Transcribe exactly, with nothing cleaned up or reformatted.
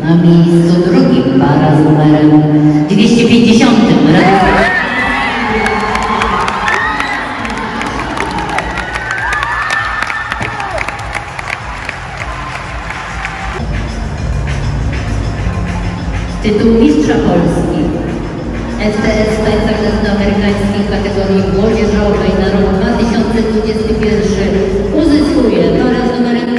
Na miejscu drugim para z numerem dwieście pięćdziesiąt. Tytuł mistrza Polski S T S w tańcach latynoamerykańskich w kategorii młodzieżowej na rok dwa tysiące dwudziesty pierwszy uzyskuje para z numerem